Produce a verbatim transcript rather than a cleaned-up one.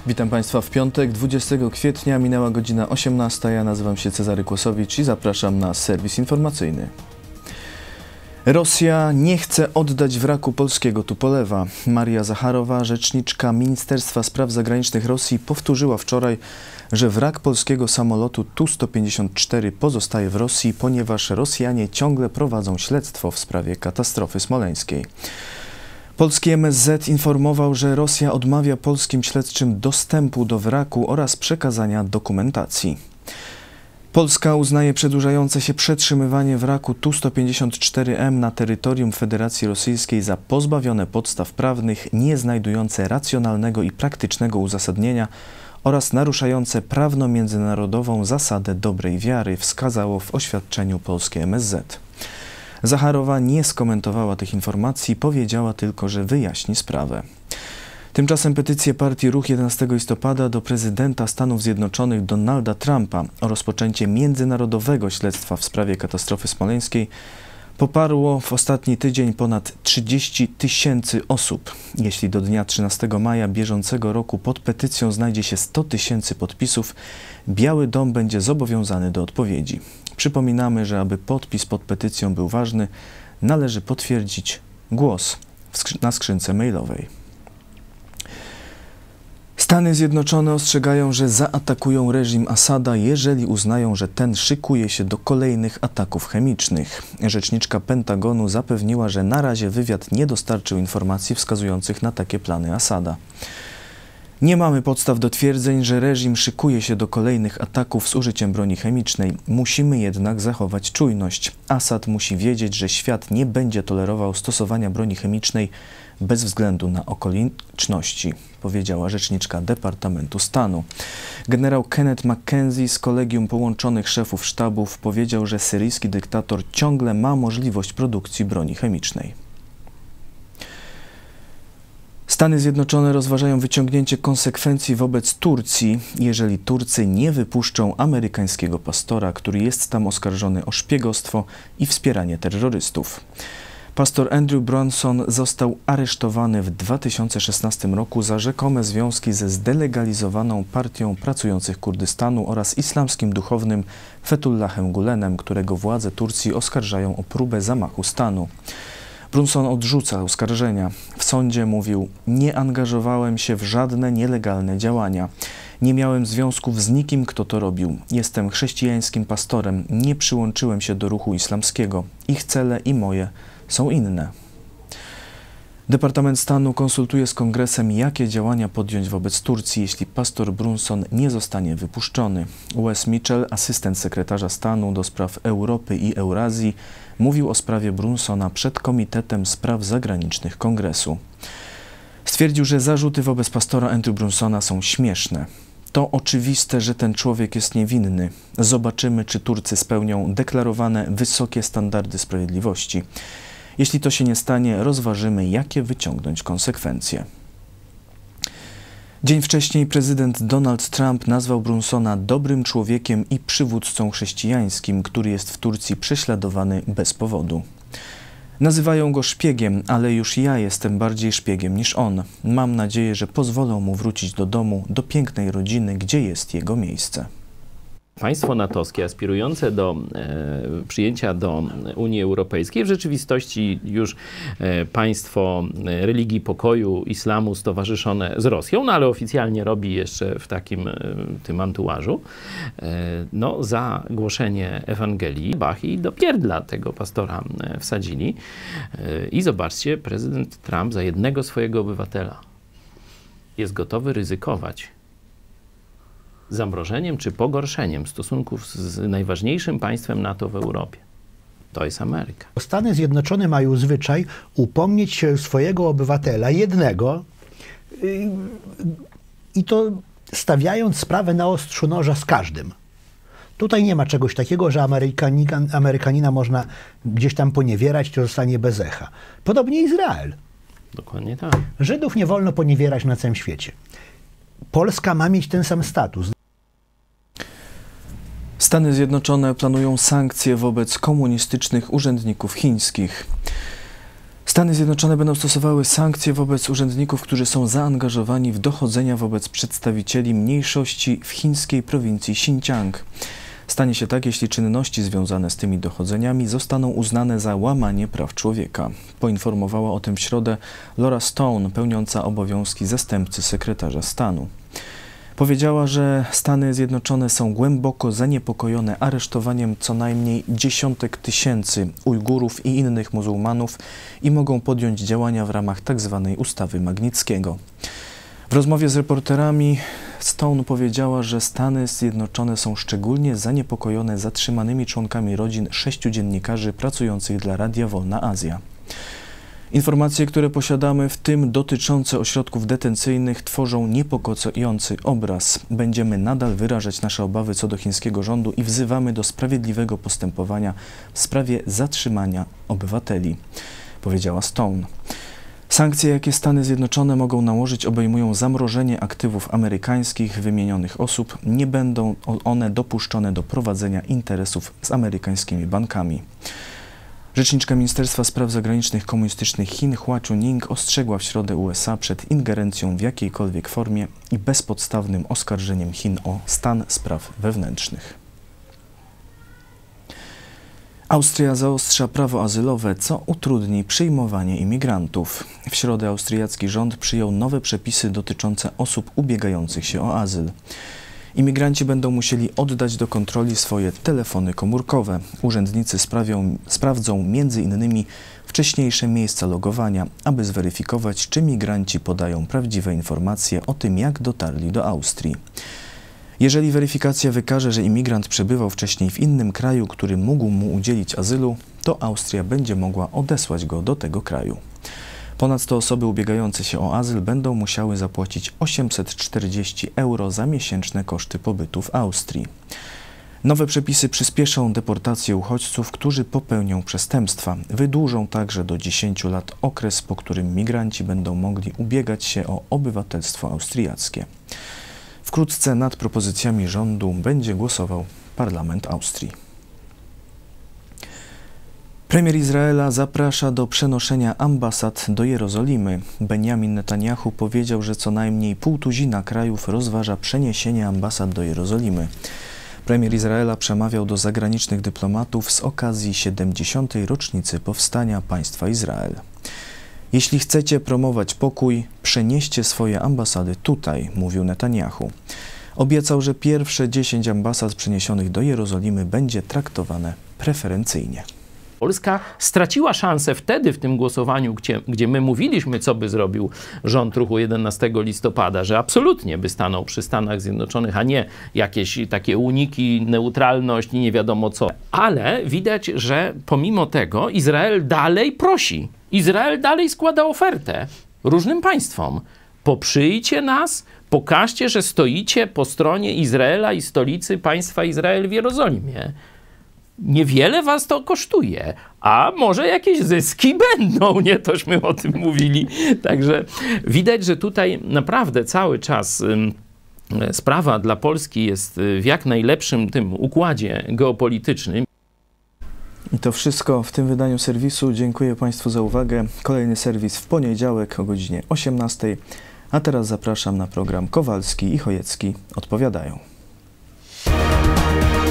Witam Państwa w piątek, dwudziestego kwietnia, minęła godzina osiemnasta. Ja nazywam się Cezary Kłosowicz i zapraszam na serwis informacyjny. Rosja nie chce oddać wraku polskiego Tupolewa. Maria Zacharowa, rzeczniczka Ministerstwa Spraw Zagranicznych Rosji, powtórzyła wczoraj, że wrak polskiego samolotu Tu sto pięćdziesiąt cztery pozostaje w Rosji, ponieważ Rosjanie ciągle prowadzą śledztwo w sprawie katastrofy smoleńskiej. Polski M S Z informował, że Rosja odmawia polskim śledczym dostępu do wraku oraz przekazania dokumentacji. Polska uznaje przedłużające się przetrzymywanie wraku Tu sto pięćdziesiąt cztery M na terytorium Federacji Rosyjskiej za pozbawione podstaw prawnych, nie znajdujące racjonalnego i praktycznego uzasadnienia oraz naruszające prawno-międzynarodową zasadę dobrej wiary, wskazało w oświadczeniu polskie M S Z. Zacharowa nie skomentowała tych informacji, powiedziała tylko, że wyjaśni sprawę. Tymczasem petycję partii Ruch jedenastego listopada do prezydenta Stanów Zjednoczonych Donalda Trumpa o rozpoczęcie międzynarodowego śledztwa w sprawie katastrofy smoleńskiej poparło w ostatni tydzień ponad trzydzieści tysięcy osób. Jeśli do dnia trzynastego maja bieżącego roku pod petycją znajdzie się sto tysięcy podpisów, Biały Dom będzie zobowiązany do odpowiedzi. Przypominamy, że aby podpis pod petycją był ważny, należy potwierdzić głos na skrzynce mailowej. Stany Zjednoczone ostrzegają, że zaatakują reżim Asada, jeżeli uznają, że ten szykuje się do kolejnych ataków chemicznych. Rzeczniczka Pentagonu zapewniła, że na razie wywiad nie dostarczył informacji wskazujących na takie plany Asada. Nie mamy podstaw do twierdzeń, że reżim szykuje się do kolejnych ataków z użyciem broni chemicznej. Musimy jednak zachować czujność. Asad musi wiedzieć, że świat nie będzie tolerował stosowania broni chemicznej bez względu na okoliczności, powiedziała rzeczniczka Departamentu Stanu. Generał Kenneth McKenzie z Kolegium Połączonych Szefów Sztabów powiedział, że syryjski dyktator ciągle ma możliwość produkcji broni chemicznej. Stany Zjednoczone rozważają wyciągnięcie konsekwencji wobec Turcji, jeżeli Turcy nie wypuszczą amerykańskiego pastora, który jest tam oskarżony o szpiegostwo i wspieranie terrorystów. Pastor Andrew Brunson został aresztowany w dwa tysiące szesnastym roku za rzekome związki ze zdelegalizowaną partią pracujących Kurdystanu oraz islamskim duchownym Fetullahem Gulenem, którego władze Turcji oskarżają o próbę zamachu stanu. Brunson odrzuca oskarżenia. W sądzie mówił: nie angażowałem się w żadne nielegalne działania. Nie miałem związków z nikim, kto to robił. Jestem chrześcijańskim pastorem. Nie przyłączyłem się do ruchu islamskiego. Ich cele i moje są inne. Departament Stanu konsultuje z Kongresem, jakie działania podjąć wobec Turcji, jeśli pastor Brunson nie zostanie wypuszczony. Wes Mitchell, asystent sekretarza stanu do spraw Europy i Eurazji, mówił o sprawie Brunsona przed Komitetem Spraw Zagranicznych Kongresu. Stwierdził, że zarzuty wobec pastora Andrew Brunsona są śmieszne. To oczywiste, że ten człowiek jest niewinny. Zobaczymy, czy Turcy spełnią deklarowane wysokie standardy sprawiedliwości. Jeśli to się nie stanie, rozważymy, jakie wyciągnąć konsekwencje. Dzień wcześniej prezydent Donald Trump nazwał Brunsona dobrym człowiekiem i przywódcą chrześcijańskim, który jest w Turcji prześladowany bez powodu. Nazywają go szpiegiem, ale już ja jestem bardziej szpiegiem niż on. Mam nadzieję, że pozwolą mu wrócić do domu, do pięknej rodziny, gdzie jest jego miejsce. Państwo natowskie aspirujące do e, przyjęcia do Unii Europejskiej w rzeczywistości już e, państwo religii pokoju, islamu stowarzyszone z Rosją, no ale oficjalnie robi jeszcze w takim e, tym antuażu, e, no za głoszenie Ewangelii Bach i do pierdla tego pastora e, wsadzili. E, I zobaczcie, prezydent Trump za jednego swojego obywatela jest gotowy ryzykować zamrożeniem czy pogorszeniem stosunków z najważniejszym państwem NATO w Europie. To jest Ameryka. Stany Zjednoczone mają zwyczaj upomnieć się swojego obywatela, jednego, i to stawiając sprawę na ostrzu noża z każdym. Tutaj nie ma czegoś takiego, że Amerykanina, Amerykanina można gdzieś tam poniewierać, to zostanie bez echa. Podobnie Izrael. Dokładnie tak. Żydów nie wolno poniewierać na całym świecie. Polska ma mieć ten sam status. Stany Zjednoczone planują sankcje wobec komunistycznych urzędników chińskich. Stany Zjednoczone będą stosowały sankcje wobec urzędników, którzy są zaangażowani w dochodzenia wobec przedstawicieli mniejszości w chińskiej prowincji Xinjiang. Stanie się tak, jeśli czynności związane z tymi dochodzeniami zostaną uznane za łamanie praw człowieka. Poinformowała o tym w środę Laura Stone, pełniąca obowiązki zastępcy sekretarza stanu. Powiedziała, że Stany Zjednoczone są głęboko zaniepokojone aresztowaniem co najmniej dziesiątek tysięcy Ujgurów i innych muzułmanów i mogą podjąć działania w ramach tzw. ustawy Magnickiego. W rozmowie z reporterami Stone powiedziała, że Stany Zjednoczone są szczególnie zaniepokojone zatrzymanymi członkami rodzin sześciu dziennikarzy pracujących dla Radia Wolna Azja. Informacje, które posiadamy, w tym dotyczące ośrodków detencyjnych, tworzą niepokojący obraz. Będziemy nadal wyrażać nasze obawy co do chińskiego rządu i wzywamy do sprawiedliwego postępowania w sprawie zatrzymania obywateli, powiedziała Stone. Sankcje, jakie Stany Zjednoczone mogą nałożyć, obejmują zamrożenie aktywów amerykańskich wymienionych osób. Nie będą one dopuszczone do prowadzenia interesów z amerykańskimi bankami. Rzeczniczka Ministerstwa Spraw Zagranicznych Komunistycznych Chin Hua Chunying ostrzegła w środę U S A przed ingerencją w jakiejkolwiek formie i bezpodstawnym oskarżeniem Chin o stan spraw wewnętrznych. Austria zaostrza prawo azylowe, co utrudni przyjmowanie imigrantów. W środę austriacki rząd przyjął nowe przepisy dotyczące osób ubiegających się o azyl. Imigranci będą musieli oddać do kontroli swoje telefony komórkowe. Urzędnicy sprawią, sprawdzą między innymi wcześniejsze miejsca logowania, aby zweryfikować, czy migranci podają prawdziwe informacje o tym, jak dotarli do Austrii. Jeżeli weryfikacja wykaże, że imigrant przebywał wcześniej w innym kraju, który mógł mu udzielić azylu, to Austria będzie mogła odesłać go do tego kraju. Ponadto osoby ubiegające się o azyl będą musiały zapłacić osiemset czterdzieści euro za miesięczne koszty pobytu w Austrii. Nowe przepisy przyspieszą deportację uchodźców, którzy popełnią przestępstwa. Wydłużą także do dziesięciu lat okres, po którym migranci będą mogli ubiegać się o obywatelstwo austriackie. Wkrótce nad propozycjami rządu będzie głosował Parlament Austrii. Premier Izraela zaprasza do przenoszenia ambasad do Jerozolimy. Benjamin Netanyahu powiedział, że co najmniej pół tuzina krajów rozważa przeniesienie ambasad do Jerozolimy. Premier Izraela przemawiał do zagranicznych dyplomatów z okazji siedemdziesiątej rocznicy powstania państwa Izrael. Jeśli chcecie promować pokój, przenieście swoje ambasady tutaj, mówił Netanyahu. Obiecał, że pierwsze dziesięć ambasad przeniesionych do Jerozolimy będzie traktowane preferencyjnie. Polska straciła szansę wtedy w tym głosowaniu, gdzie, gdzie my mówiliśmy, co by zrobił rząd ruchu jedenastego listopada, że absolutnie by stanął przy Stanach Zjednoczonych, a nie jakieś takie uniki, neutralność i nie wiadomo co. Ale widać, że pomimo tego Izrael dalej prosi. Izrael dalej składa ofertę różnym państwom. Poprzyjcie nas, pokażcie, że stoicie po stronie Izraela i stolicy państwa Izrael w Jerozolimie. Niewiele was to kosztuje, a może jakieś zyski będą, nie? Tośmy o tym mówili. Także widać, że tutaj naprawdę cały czas y, sprawa dla Polski jest w jak najlepszym tym układzie geopolitycznym. I to wszystko w tym wydaniu serwisu. Dziękuję Państwu za uwagę. Kolejny serwis w poniedziałek o godzinie osiemnastej. A teraz zapraszam na program Kowalski i Chojecki odpowiadają.